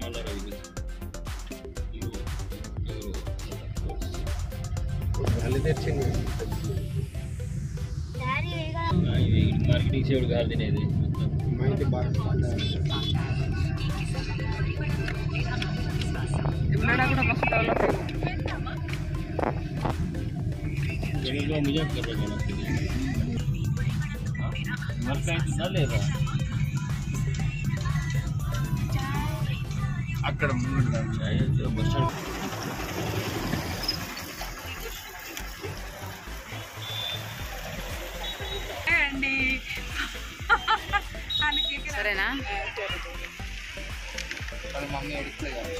Marketing సేవలు కాదు తినేది కూడా వర్క్ అవుతుందా లేదా అక్కడ బస్ స్టాండ్ సరేనా మమ్మీ అడుగుతుంది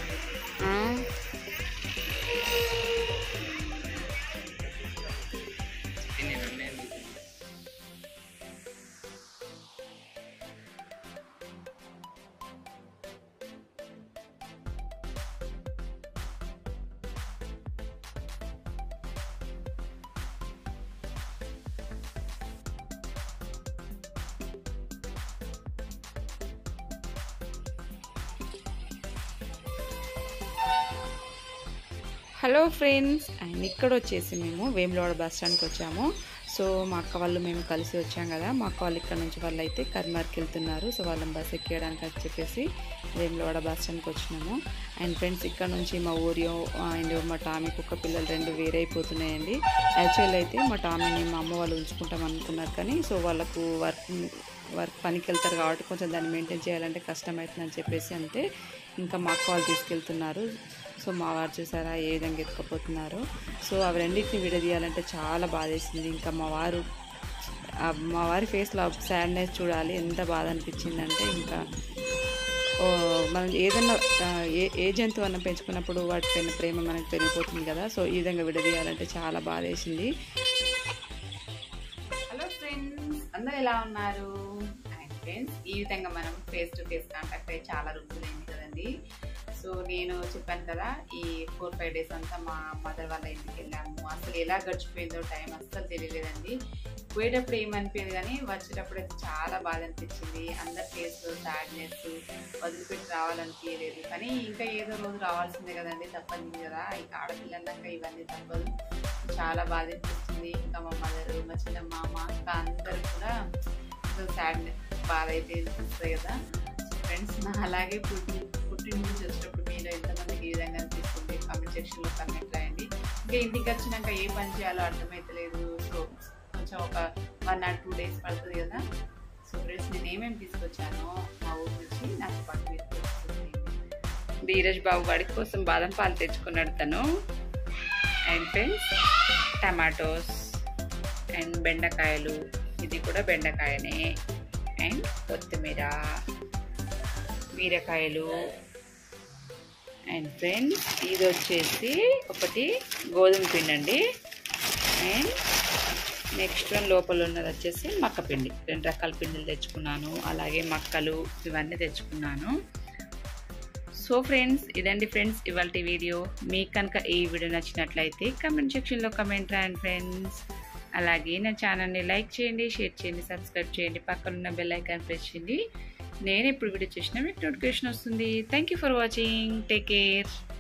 హలో ఫ్రెండ్స్, అండ్ ఇక్కడ వచ్చేసి మేము వేములవాడ బస్ స్టాండ్కి వచ్చాము. సో మా అక్క వాళ్ళు మేము కలిసి వచ్చాం కదా. మా అక్క వాళ్ళు ఇక్కడ నుంచి వాళ్ళు అయితే కర్మార్కి వెళ్తున్నారు. సో వాళ్ళని బస్ ఎక్కేయడానికి అని చెప్పేసి వేములవాడ బస్ స్టాండ్కి వచ్చినాము. అండ్ ఫ్రెండ్స్, ఇక్కడ నుంచి మా ఊరియో అండ్ మా టామీ కుక్క పిల్లలు రెండు వేరైపోతున్నాయండి. యాక్చువల్ అయితే మా టామీని మా అమ్మ వాళ్ళు ఉంచుకుంటాం అనుకున్నారు, కానీ సో వాళ్ళకు వర్క్ పనికి వెళ్తారు కాబట్టి కొంచెం దాన్ని మెయింటైన్ చేయాలంటే కష్టమవుతుందని చెప్పేసి అంతే ఇంకా మా అక్క వాళ్ళు తీసుకెళ్తున్నారు. సో మా వారు చూసారా ఏ విధంగా ఎత్తుకపోతున్నారు. సో అవి రెండింటిని విడదీయాలంటే చాలా బాధేసింది. ఇంకా మా వారి ఫేస్లో సాడ్నెస్ చూడాలి, ఎంత బాధ అనిపించిందంటే ఇంకా మనం ఏదన్నా ఏ జంతువు అన్న పెంచుకున్నప్పుడు వాటిపైన ప్రేమ మనకు పెరిగిపోతుంది కదా. సో ఈ విధంగా విడదీయాలంటే చాలా బాధేసింది. హలో ఫ్రెండ్స్, అందరూ ఎలా ఉన్నారు? అండ్ ఫ్రెండ్స్, ఈ విధంగా మనం ఫేస్ టు ఫేస్ కాంటాక్ట్ అయ్యి చాలా రోజులైంది కదండి. సో నేను చెప్పాను కదా, ఈ 4-5 డేస్ అంతా మా మదర్ వాళ్ళ ఇంటికి వెళ్ళాము. అసలు ఎలా గడిచిపోయిందో టైం అస్సలు తెలియలేదండి. పోయేటప్పుడు ఏమనిపించింది కానీ వచ్చేటప్పుడు అయితే చాలా బాధ అనిపించింది. అందరి ఫేస్లో సాడ్నెస్, వదిలిపెట్టి రావాలనిపించలేదు. కానీ ఇంకా ఏదో రోజు రావాల్సిందే కదండి, తప్పదు కదా. ఇక ఆడపిల్లన్నాక ఇవన్నీ తప్పదు. చాలా బాధ అనిపించింది. ఇంకా మా మదర్, మా చిన్నమ్మ, మా అక్క అందరూ కూడా సాడ్నెస్ బాధ అయితే అనిపిస్తుంది కదా. ఫ్రెండ్స్, నా అలాగే పుట్టినరోజు చేసేటప్పుడు మీరు ఎంతమందికి ఈ విధంగా అనిపిస్తుంది కామెంట్ సెక్షన్లో కమెంట్ రాయండి. ఇంకా ఇంటికి వచ్చినాక ఏ పని చేయాలో అర్థమవుతలేదు. సో కొంచెం ఒక 1 or 2 days పడుతుంది కదా. సో ఫ్రెండ్స్, నేను ఏమేమి తీసుకొచ్చానో మా ఊరు నుంచి నాకు పాటు తీసుకొచ్చింది. ధీరజ్ బాబు వాడి కోసం బాదం పాలు తెచ్చుకున్నాడు తను. అండ్ ఫ్రెండ్స్, టమాటోస్ అండ్ బెండకాయలు, ఇది కూడా బెండకాయనే. అండ్ కొత్తిమీర, బీరకాయలు. అండ్ ఫ్రెండ్స్, ఇది వచ్చేసి ఒకటి గోధుమ పిండి అండి. అండ్ నెక్స్ట్ వన్ లోపల ఉన్నది వచ్చేసి మక్క పిండి. 2 రకాల పిండిలు తెచ్చుకున్నాను. అలాగే మక్కలు ఇవన్నీ తెచ్చుకున్నాను. సో ఫ్రెండ్స్, ఇదండి ఫ్రెండ్స్ ఇవాల్టి వీడియో. మీకు కనుక ఈ వీడియో నచ్చినట్లయితే కమెంట్ సెక్షన్లో కమెంట్ రాయండి ఫ్రెండ్స్. అలాగే నా ఛానల్ని లైక్ చేయండి, షేర్ చేయండి, సబ్స్క్రైబ్ చేయండి, పక్కనున్న బెల్ ఐకాన్ ప్రెస్ చేయండి. నేను ఇప్పుడు వీడియో చేసినా మీకు నోటిఫికేషన్ వస్తుంది. Thank you for watching. Take care.